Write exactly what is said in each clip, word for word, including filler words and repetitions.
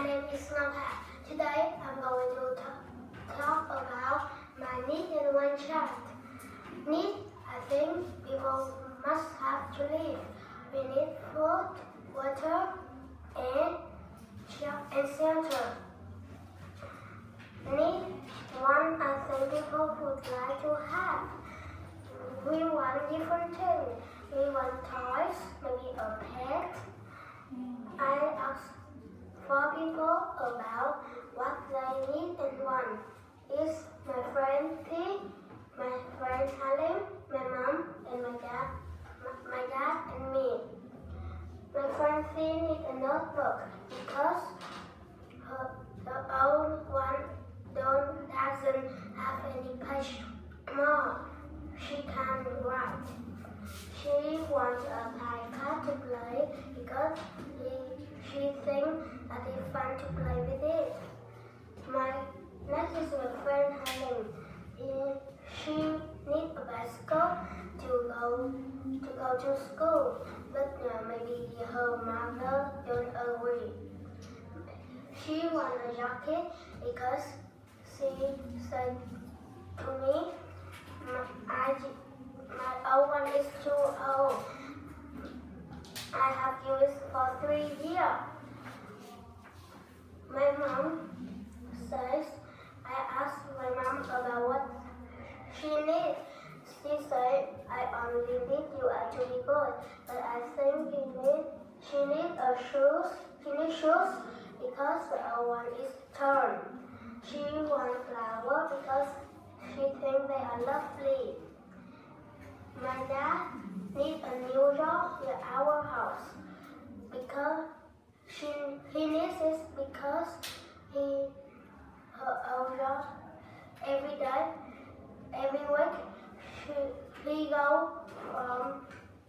name is Ngọc. Today I'm going to talk, talk about my need in one child. Need, I think people must have to live. We need food, water, and, and shelter. Need, one I think people would like to have. We want different things. We want toys, maybe a pet. I ask for people about what they need and want. Is my friend T, my friend Halim, my mom and my dad, my, my dad and me. My friend T needs a notebook because her, her own one don't doesn't have any page more. She can't write. She wants a iPad to play because he, she thinks that it's fun to play with it. My next is my friend Halim. She needs a bicycle to go to go to school, but uh, maybe her mother don't agree. She wants a jacket because she said to me, I, my old one is too old. I have used it for three years. My mom says, I asked my mom about what she needs. She said, I only need you to be good, but I think you need, she needs a shoes. She needs shoes because the old one is torn. She wants flowers because she thinks they are lovely. My dad needs a new job in our house because she, he needs it because he her own job every day, every week. She, he go from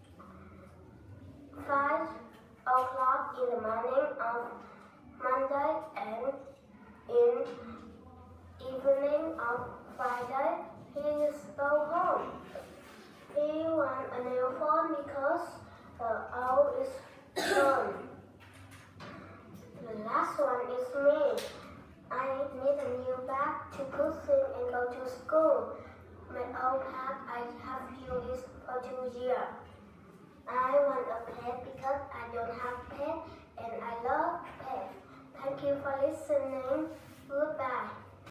five o'clock in the morning of Monday and in evening of Friday he is go home. He wants a new phone because the old is gone. The last one is me. I need a new bag to put things and go to school. My old bag I have used for two years. I want a pet because I don't have pet and I love pets. Thank you for listening. Goodbye.